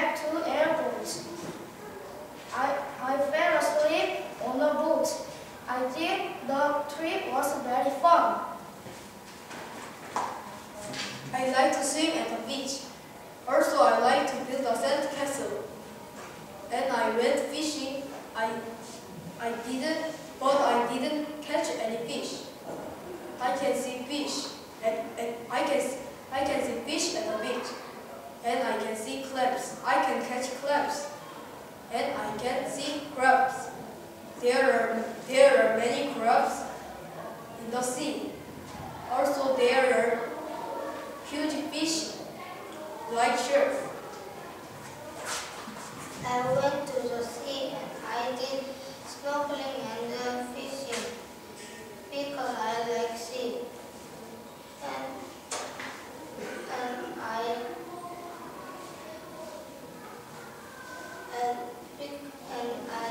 back to the airport. I fell asleep on the boat. I think the trip was very fun. I like to swim at the beach. Also, I like to build a sand castle. And I went fishing. I didn't catch any fish. I can see fish I can see fish at the beach. And I can see crabs. I can catch crabs. And I can see crabs. There are many crabs in the sea. Also, there are huge fish like sharks. I went to the sea and I did snorkeling and fishing because I like sea. And I